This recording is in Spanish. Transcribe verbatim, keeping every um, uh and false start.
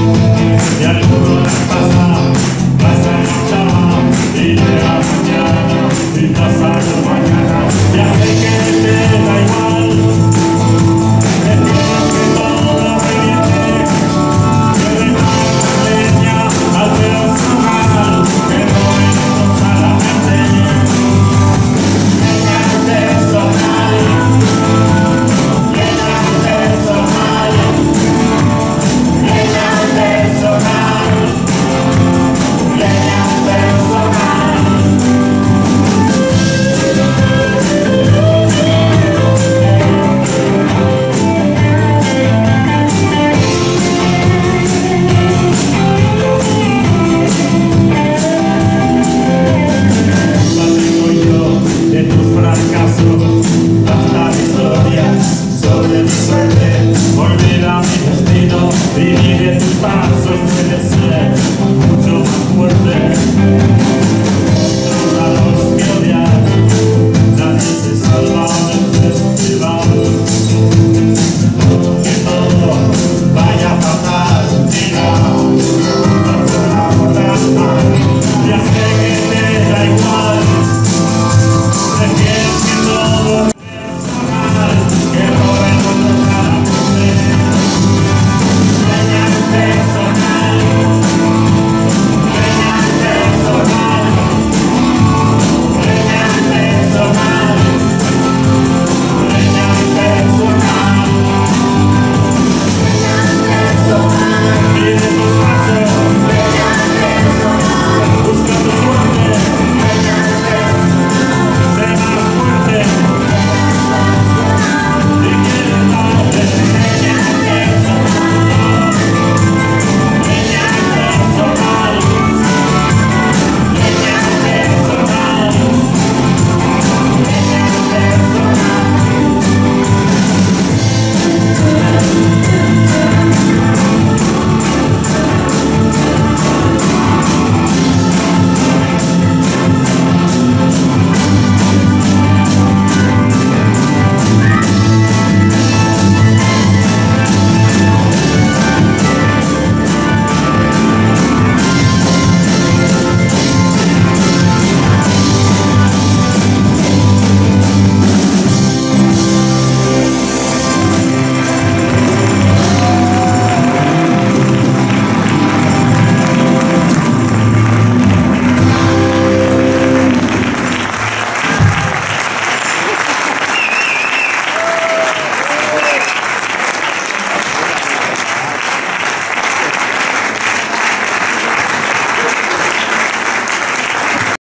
y alguno las pasa, pasa en la cama, y llega mañana, y pasa mañana, ya sé que te da igual, que tienes que todo reviente, que le das leña al personal, que no enojas a la gente, llenas de sonar, llenas de sonar, llenas de sonar, llenas de sonar. De tus fracasos, hasta historias sobre mi suerte, olvida mi destino, vivir en tus pasos, puede ser mucho más fuerte.